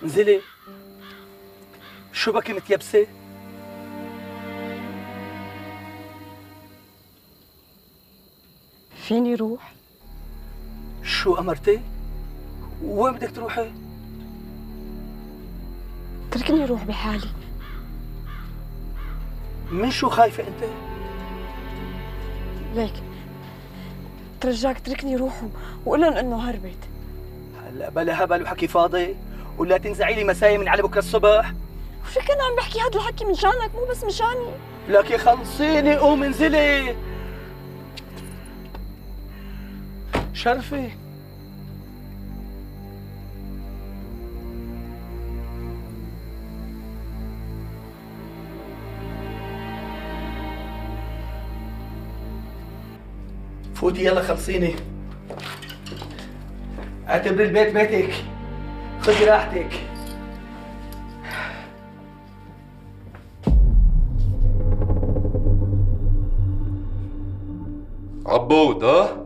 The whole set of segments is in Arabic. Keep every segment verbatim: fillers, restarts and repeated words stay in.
انزلي. شو بكي متيبسة؟ فيني روح؟ شو أمرتي؟ وين بدك تروحي؟ اتركني روح بحالي. من شو خايفة أنت؟ ليك ترجاك اتركني روح وقول لهم انه هربت. هلا بلا هبل وحكي فاضي، ولا تنزعي لي مسايا من على بكره الصبح. وشو كان عم بحكي هذا الحكي من شانك مو بس من شاني؟ لك خلصيني، قوم انزلي. شرفي فوتي يلا خلصيني. اعتبري البيت بيتك، خذي راحتك. عبود ها؟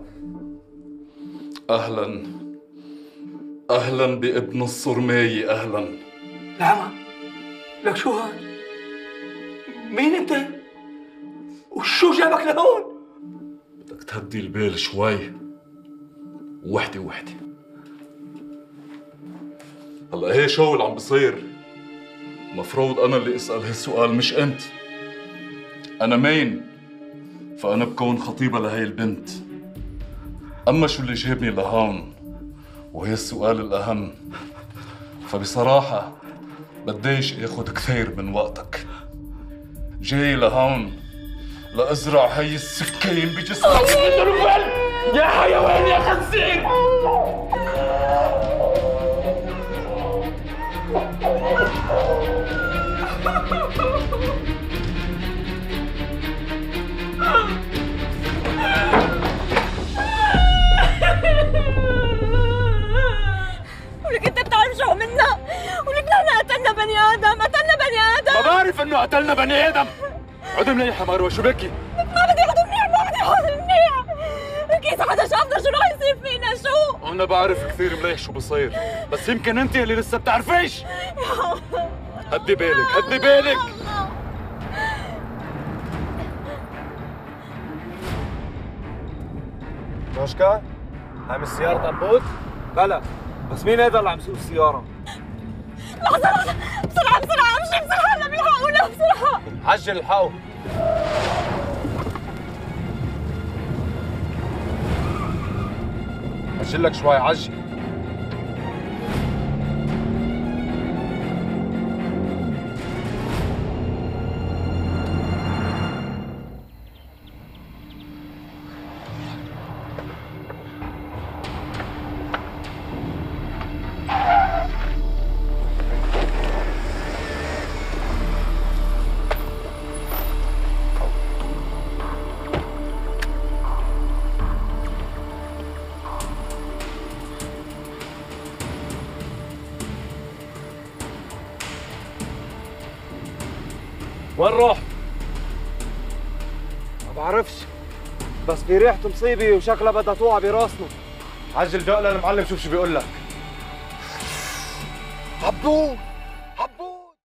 أهلاً أهلاً بابن الصرماية، أهلاً. نعم. لك شو هاد؟ مين انت؟ وشو جابك لهون؟ بدك تهدي البال شوي، وحدة وحدة. هلا هي شو اللي عم بصير؟ مفروض أنا اللي أسأل هالسؤال مش أنت. أنا مين؟ فأنا بكون خطيبة لهي البنت. أما شو اللي جابني لهون وهي السؤال الأهم، فبصراحة بديش آخد كثير من وقتك. جاي لهون لأزرع هي السكين بجسمك. يا حيوان يا خنزير! ولك انت بتعرف شو عملنا؟ ولك نحن قتلنا بني ادم، قتلنا بني ادم. ما بعرف انه قتلنا بني ادم. عدي منيح يا مروه، شو بكي؟ ما بدي عدو منيح، ما بدي عدو منيح. لك اذا حدا شافنا شو رح يصير فينا؟ شو؟ انا بعرف كثير مليح شو بصير، بس يمكن انت اللي لسه بتعرفيش. هدي بالك، هدي بالك. روشكا، هاي مش سيارة عبود؟ بلا، بس مين هذا اللي عم يسوق السيارة؟ لحظة لحظة، بسرعة بسرعة امشي بسرعة هلا بيلحقونا بسرعة. عجل الحقوا. عجل لك شوي، عجل. وين روح؟ ما بعرفش، بس في ريحة مصيبة وشكلها بدها توقع براسنا. عجل دق للمعلم شوف شو بيقول لك. عبود